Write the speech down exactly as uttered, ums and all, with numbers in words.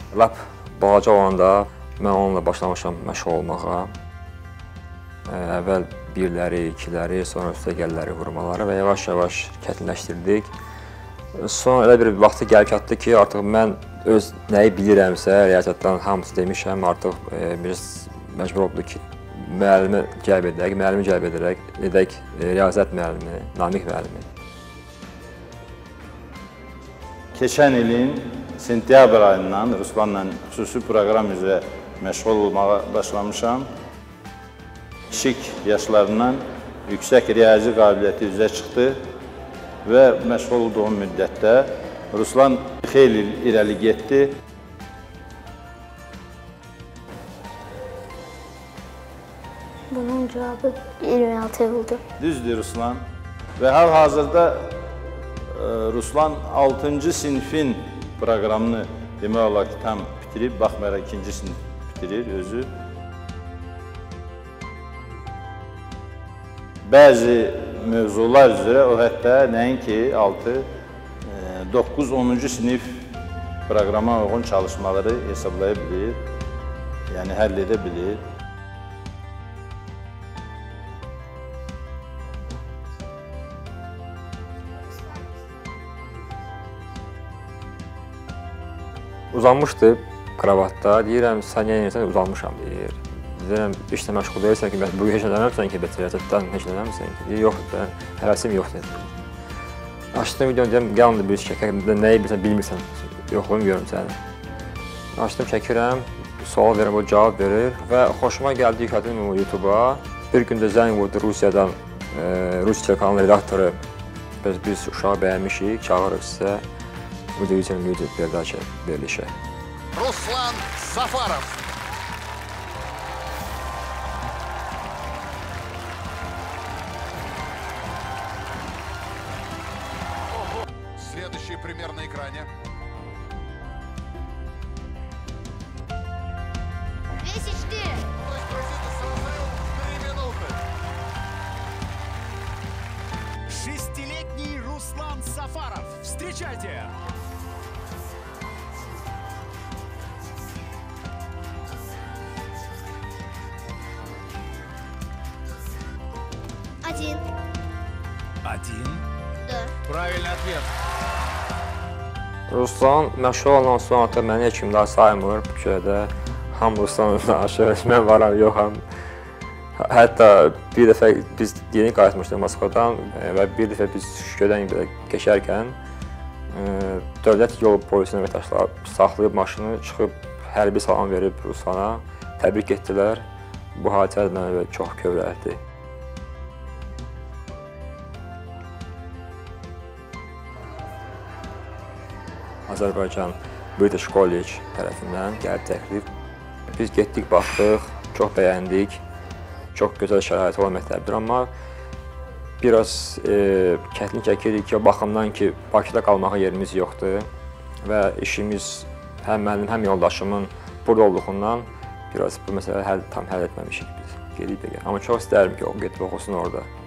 Lap balaca olanda mən onunla başlamışam məşğul olmağa. Əvvəl birləri, ikiləri, sonra üstəgəlləri vurmaları və yavaş-yavaş kətinləşdirdik. Sonra elə bir vaxtı gəlib çatdı ki, artıq mən öz nəyi bilirəmsə, riyaziyyatdan hamısı demişəm, artıq biz məcbur oldu ki, müəllimi cəlb edək, müəllimi cəlb edərək, edək riyaziyyat müəllimi, Namiq müəllimi. Keçən ilin sentyabr ayından Ruslanla xüsusi proqram üzrə məşğul olmağa başlamışam. Kiçik yaşlarından yüksək riyazi qabiliyyəti üzrə çıxdı və məşğul olduğum müddətdə Ruslan xeyli irəli getdi. Bunun cavabı iyirmi altı oldu. Düzdür Ruslan. Və hal-hazırda Ruslan altıncı sinifin proqramını demək olar ki, tam bitirib, baxmayaraq ikinci sinif bitirir özü. Bəzi mövzular üzrə o hətta nəinki altı, doqquz, onuncu sinif proqrama uyğun çalışmaları hesablaya bilir, yəni həll edə bilir. Uzanmışdı kravatda, deyirəm, sən yəni insan uzanmışam, deyir. Deyirəm, işlə məşğul deyirsən ki, bugün heç nədəməmsən ki, riyaziyyatdan heç nədəməmsən ki, deyir, yoxdur, həvəsim yoxdur. Açdım videonu, deyirəm, gəlmdə bir iş çəkək, nəyi bilsən, bilmirsən, yoxluğum görüm səni. Açdım, çəkirəm, sual verirəm, o cavab verir və xoşuma gəldi, yüklədim YouTube-a. Bir gündə zəng vurdu Rusiyadan, Rus telekanalının redaktoru, biz uşağı bəyənmişik, çağırıq sizə. Удивительные люди, передача Берлиша. Руслан Сафаров. Следующий пример на экране. двести четыре. три минуты. Шестилетний Руслан Сафаров. Встречайте! Один. Один. Да. Правильный ответ. Ruslan məşğul olan sonra artıq məni heç kim daha saymır bu köydə. Ham Ruslanla danışır, mən varam, yoxam. Hətta bir dəfə biz yeni qayıtmışdıq Moskvadan və bir dəfə biz köydən keçərkən dövlət yol polisinə əməkdaşlar saxlayıb maşını, çıxıb hərbi salam verib Ruslana, təbrik etdilər. Bu hadisə mənə çox kövrəldi. Azərbaycan British College tərəfindən gəlib təklif. Biz getdik, baxdıq, çox bəyəndik, çox gözəl şərait olan məktəbdir, amma biraz e, çətin çəkirik ki, o baxımdan ki, Bakıda qalmağa yerimiz yoxdur və işimiz həm mənim, həm yoldaşımın burada olduğundan biraz bu məsələ həll, tam həll etməmişik biz, gedib də gəl. Amma çox istərim ki, o gedib oxusun orada.